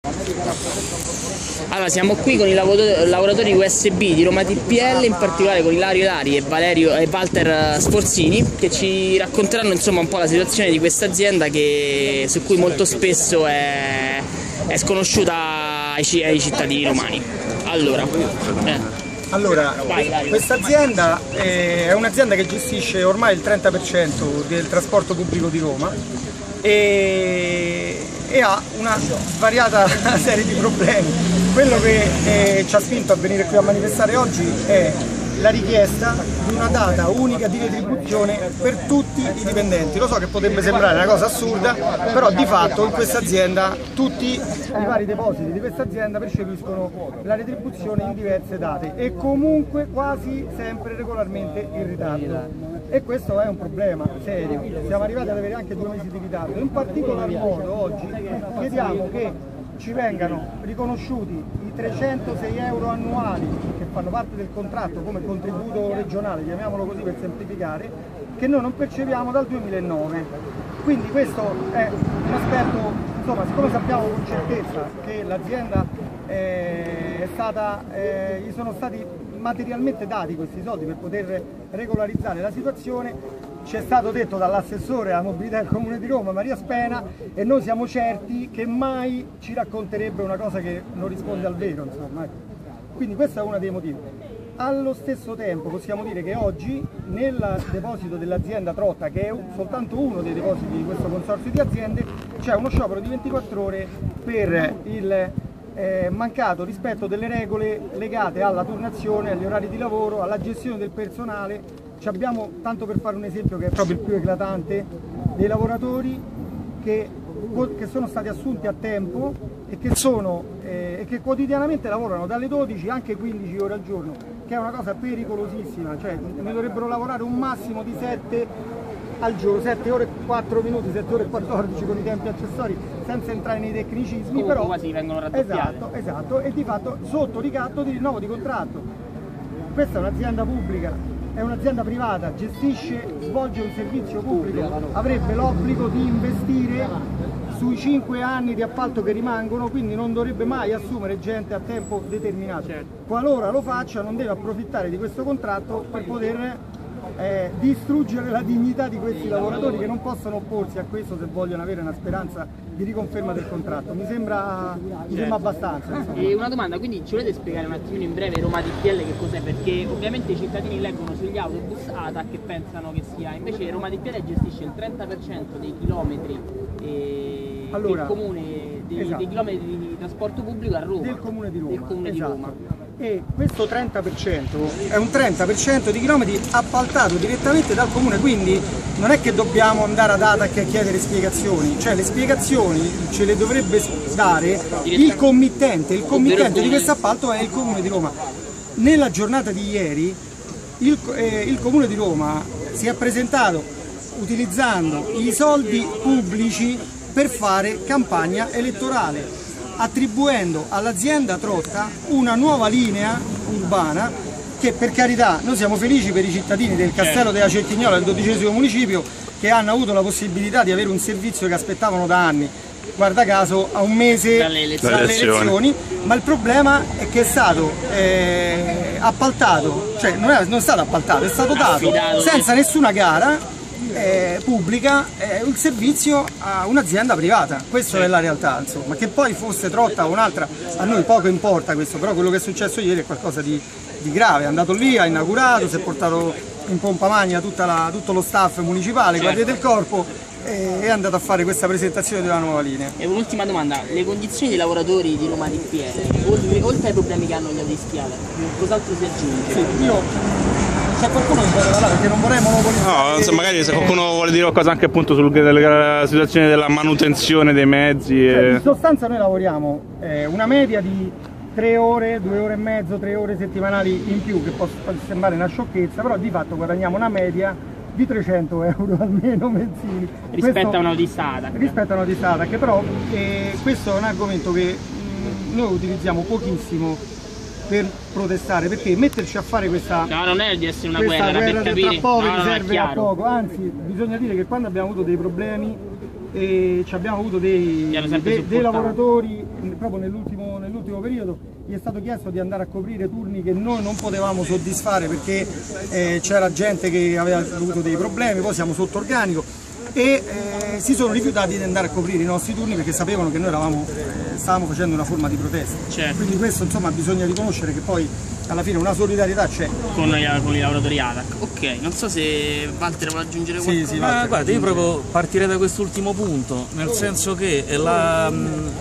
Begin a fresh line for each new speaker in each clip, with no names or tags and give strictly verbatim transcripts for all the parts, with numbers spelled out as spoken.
Allora, siamo qui con i lavoratori U S B di Roma T P L, in particolare con Ilario Ilari e, Valerio, e Walter Sforzini, che ci racconteranno insomma un po' la situazione di questa azienda che, su cui molto spesso è, è sconosciuta ai, ai cittadini romani. Allora, eh.
Allora, questa azienda è un'azienda che gestisce ormai il trenta per cento del trasporto pubblico di Roma e, e ha una svariata serie di problemi. Quello che eh, ci ha spinto a venire qui a manifestare oggi è la richiesta di una data unica di retribuzione per tutti i dipendenti. Lo so che potrebbe sembrare una cosa assurda, però di fatto in questa azienda tutti i vari depositi di questa azienda percepiscono la retribuzione in diverse date e comunque quasi sempre regolarmente in ritardo. E questo è un problema serio. Siamo arrivati ad avere anche due mesi di ritardo. In particolar modo oggi chiediamo che ci vengano riconosciuti i trecentosei euro annuali che fanno parte del contratto come contributo regionale, chiamiamolo così per semplificare, che noi non percepiamo dal duemilanove. Quindi questo è un aspetto, insomma, siccome sappiamo con certezza che l'azienda eh, è stata, eh, gli sono stati materialmente dati questi soldi per poter regolarizzare la situazione, ci è stato detto dall'assessore alla mobilità del Comune di Roma, Maria Spena, e noi siamo certi che mai ci racconterebbe una cosa che non risponde al vero, insomma. Quindi questo è uno dei motivi. Allo stesso tempo possiamo dire che oggi nel deposito dell'azienda Trotta, che è soltanto uno dei depositi di questo consorzio di aziende, c'è uno sciopero di ventiquattro ore per il eh, mancato rispetto delle regole legate alla turnazione, agli orari di lavoro, alla gestione del personale. Ci abbiamo, tanto per fare un esempio che è proprio il più eclatante, dei lavoratori che, che sono stati assunti a tempo e che, sono, eh, e che quotidianamente lavorano dalle dodici anche quindici ore al giorno, che è una cosa pericolosissima, cioè ne dovrebbero lavorare un massimo di sette al giorno, sette ore e quattro minuti, sette ore e quattordici con i tempi accessori, senza entrare nei tecnicismi, però
quasi vengono raddoppiati.
Esatto, esatto, e di fatto sotto ricatto di rinnovo di contratto. Questa è un'azienda pubblica. È un'azienda privata, gestisce, svolge un servizio pubblico, avrebbe l'obbligo di investire sui cinque anni di appalto che rimangono, quindi non dovrebbe mai assumere gente a tempo determinato. Qualora lo faccia non deve approfittare di questo contratto per poter eh, distruggere la dignità di questi lavoratori che non possono opporsi a questo se vogliono avere una speranza di riconferma del contratto. Mi sembra, mi sembra abbastanza. Insomma.
E una domanda, quindi ci volete spiegare un attimino in breve Roma T P L che cos'è? Perché ovviamente i cittadini leggono sugli autobus A T A che pensano che sia, invece Roma T P L gestisce il trenta per cento dei chilometri eh,
allora,
del comune, dei, esatto. dei chilometri di trasporto pubblico a Roma.
Del comune di Roma.
Del comune
esatto.
di Roma.
E questo trenta per cento è un trenta per cento di chilometri appaltato direttamente dal comune, quindi non è che dobbiamo andare ad A T A che a chiedere spiegazioni, cioè le spiegazioni ce le dovrebbe dare il committente, il committente di questo appalto è il Comune di Roma. Nella giornata di ieri il, eh, il Comune di Roma si è presentato utilizzando i soldi pubblici per fare campagna elettorale, attribuendo all'azienda Trotta una nuova linea urbana che, per carità, noi siamo felici per i cittadini del Castello della Certignola, del dodicesimo municipio, che hanno avuto la possibilità di avere un servizio che aspettavano da anni, guarda caso a un mese dalle elezioni, dalle elezioni ma il problema è che è stato eh, appaltato, cioè non è, non è stato appaltato, è stato dato senza nessuna gara Eh, pubblica eh, un servizio a un'azienda privata. Questa sì. È la realtà, insomma. Che poi fosse Trotta o un'altra a noi poco importa questo, però quello che è successo ieri è qualcosa di, di grave. È andato lì, ha inaugurato, si è portato in pompa magna tutta la, tutto lo staff municipale, certo. Guardia del corpo, e è andato a fare questa presentazione della nuova linea.
E un'ultima domanda, le condizioni dei lavoratori di Roma T P L, oltre, oltre ai problemi che hanno gli autoschiavi, cos'altro si aggiunge?
Sì, io c'è qualcuno che vuole parlare perché non vorrei monopolizzare.
No, insomma, magari se qualcuno vuole dire qualcosa anche appunto sulla situazione della manutenzione dei mezzi.
Cioè, e... In sostanza noi lavoriamo eh, una media di tre ore, due ore e mezzo, tre ore settimanali in più, che può sembrare una sciocchezza, però di fatto guadagniamo una media di trecento euro almeno mensili.
Rispetto
questo,
a una autista.
Rispetto a una autista, che però eh, questo è un argomento che mh, noi utilizziamo pochissimo per protestare, perché metterci a fare questa
no, non è di essere una
guerra,
guerra per capire,
tra poveri
no,
serve a poco, anzi bisogna dire che quando abbiamo avuto dei problemi e ci abbiamo avuto dei, dei, dei lavoratori proprio nell'ultimo nell'ultimo periodo. Gli è stato chiesto di andare a coprire turni che noi non potevamo soddisfare perché eh, c'era gente che aveva avuto dei problemi, poi siamo sotto organico e eh, si sono rifiutati di andare a coprire i nostri turni perché sapevano che noi eravamo, eh, stavamo facendo una forma di protesta.
Certo.
Quindi questo insomma bisogna riconoscere che poi alla fine una solidarietà c'è.
Con, con i lavoratori A T A C. Ok, non so se Walter vuole aggiungere qualcosa.
Sì, sì,
Ma guarda, io proprio partirei da quest'ultimo punto, nel senso che la,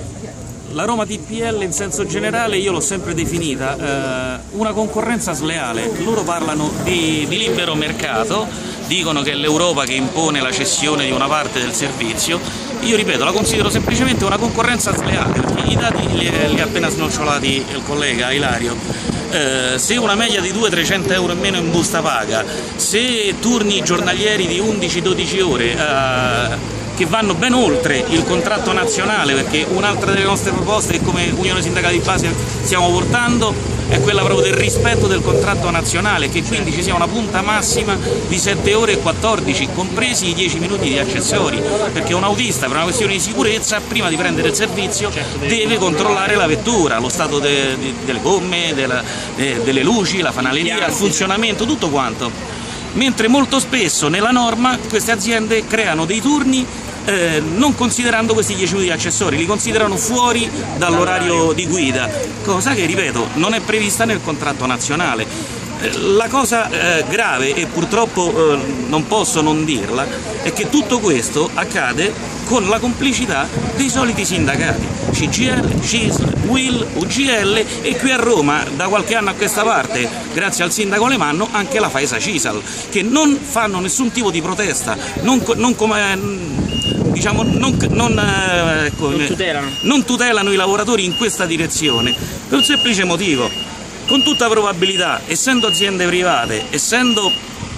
la Roma T P L in senso generale io l'ho sempre definita eh, una concorrenza sleale. Loro parlano di, di libero mercato, dicono che è l'Europa che impone la cessione di una parte del servizio. Io ripeto, la considero semplicemente una concorrenza sleale, perché i dati li, li ha appena snocciolati il collega Ilario. Eh, se una media di duecento trecento euro in meno in busta paga, se turni giornalieri di undici dodici ore eh, che vanno ben oltre il contratto nazionale, perché un'altra delle nostre proposte che come Unione Sindacale di Base stiamo portando è quella proprio del rispetto del contratto nazionale, che quindi ci sia una punta massima di sette ore e quattordici, compresi i dieci minuti di accessori, perché un autista per una questione di sicurezza prima di prendere il servizio deve controllare la vettura, lo stato de, de, delle gomme, della, de, delle luci, la fanaleria, il funzionamento, tutto quanto. Mentre molto spesso nella norma queste aziende creano dei turni Eh, non considerando questi dieci minuti di accessori, li considerano fuori dall'orario di guida, cosa che, ripeto, non è prevista nel contratto nazionale. Eh, la cosa eh, grave, e purtroppo eh, non posso non dirla, è che tutto questo accade con la complicità dei soliti sindacati, C G I L, C I S L, U I L, U G L e qui a Roma da qualche anno a questa parte, grazie al sindaco Alemanno, anche la Faesa C I S A L, che non fanno nessun tipo di protesta, non, non come... Diciamo, non, non, eh, ecco,
non, tutelano.
non tutelano i lavoratori in questa direzione, per un semplice motivo: con tutta probabilità, essendo aziende private, essendo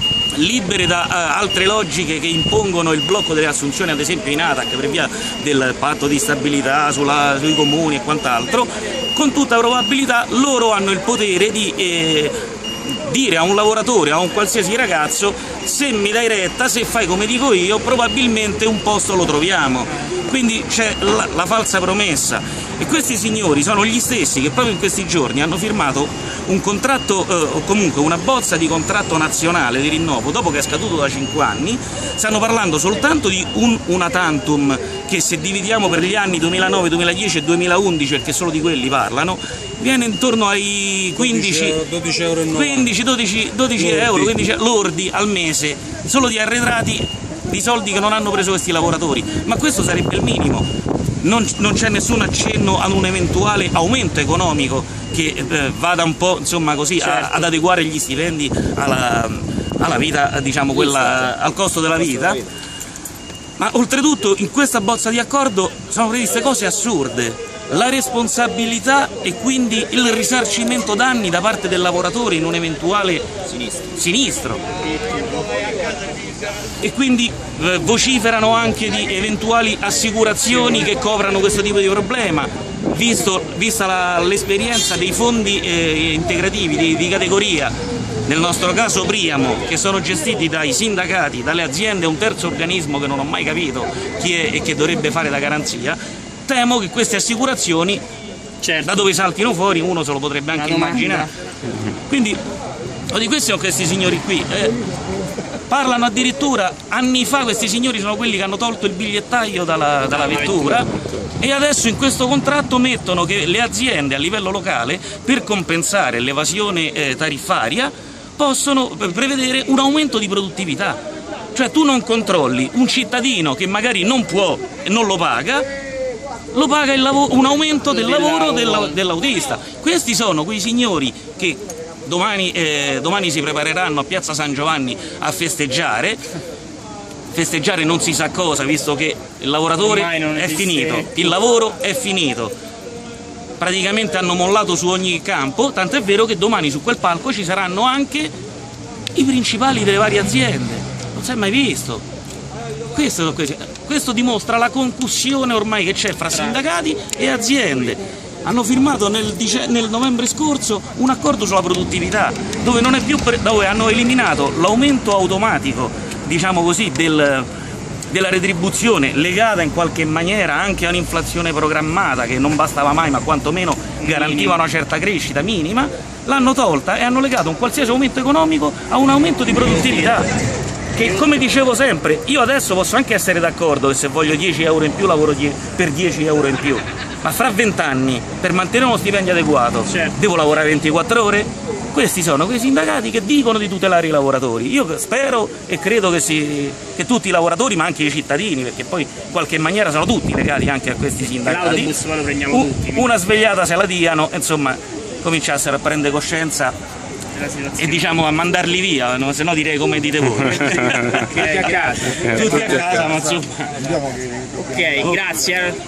libere da uh, altre logiche che impongono il blocco delle assunzioni, ad esempio in A T A C per via del patto di stabilità sulla, sui comuni e quant'altro, con tutta probabilità loro hanno il potere di eh, dire a un lavoratore, a un qualsiasi ragazzo: se mi dai retta, se fai come dico io, probabilmente un posto lo troviamo. Quindi c'è la, la falsa promessa, e questi signori sono gli stessi che proprio in questi giorni hanno firmato un contratto eh, o comunque una bozza di contratto nazionale di rinnovo dopo che è scaduto da cinque anni. Stanno parlando soltanto di un una tantum che, se dividiamo per gli anni duemilanove, duemiladieci e duemilaundici, perché solo di quelli parlano, viene intorno ai quindici,
dodici euro
quindici dodici, dodici euro, quindici lordi al mese, solo di arretrati, di soldi che non hanno preso questi lavoratori. Ma questo sarebbe il minimo. Non, non c'è nessun accenno ad un eventuale aumento economico che eh, vada un po', insomma, così, certo, a, ad adeguare gli stipendi alla, alla vita, diciamo, quella, al costo della vita. Ma oltretutto in questa bozza di accordo sono previste cose assurde: la responsabilità e quindi il risarcimento danni da parte del lavoratore in un eventuale sinistro, sinistro. E quindi eh, vociferano anche di eventuali assicurazioni che coprano questo tipo di problema, visto, vista l'esperienza dei fondi eh, integrativi di, di categoria, nel nostro caso Priamo, che sono gestiti dai sindacati, dalle aziende, un terzo organismo che non ho mai capito chi è e che dovrebbe fare da garanzia. Temo che queste assicurazioni, certo, da dove saltino fuori uno se lo potrebbe anche immaginare. Quindi di questi sono questi signori qui. Eh, parlano addirittura, anni fa questi signori sono quelli che hanno tolto il bigliettaio dalla, dalla vettura, e adesso in questo contratto mettono che le aziende a livello locale, per compensare l'evasione eh, tariffaria, possono prevedere un aumento di produttività. Cioè tu non controlli un cittadino che magari non può e non lo paga, lo paga il un aumento del lavoro dell'autista. Questi sono quei signori che domani, eh, domani si prepareranno a Piazza San Giovanni a festeggiare, festeggiare non si sa cosa, visto che il lavoratore è finito, il lavoro è finito, praticamente hanno mollato su ogni campo, tanto è vero che domani su quel palco ci saranno anche i principali delle varie aziende. Non si è mai visto. Questo, questo dimostra la concussione ormai che c'è fra sindacati e aziende. Hanno firmato nel, nel novembre scorso un accordo sulla produttività, dove, non è più, dove hanno eliminato l'aumento automatico, diciamo così, del, della retribuzione legata in qualche maniera anche a un'inflazione programmata che non bastava mai ma quantomeno garantiva una certa crescita minima, l'hanno tolta e hanno legato un qualsiasi aumento economico a un aumento di produttività. Che, come dicevo sempre, io adesso posso anche essere d'accordo che se voglio dieci euro in più lavoro per dieci euro in più, ma fra vent'anni per mantenere uno stipendio adeguato certo. devo lavorare ventiquattro ore? Questi sono quei sindacati che dicono di tutelare i lavoratori. Io spero e credo che, si, che tutti i lavoratori, ma anche i cittadini, perché poi in qualche maniera sono tutti legati anche a questi sindacati,
l'autobus lo prendiamo tutti,
una svegliata se la diano, insomma, cominciassero a prendere coscienza e diciamo a mandarli via, no? Se no direi come dite voi.
Tutti a casa.
Tutti a casa, ma insomma.
Ok, grazie.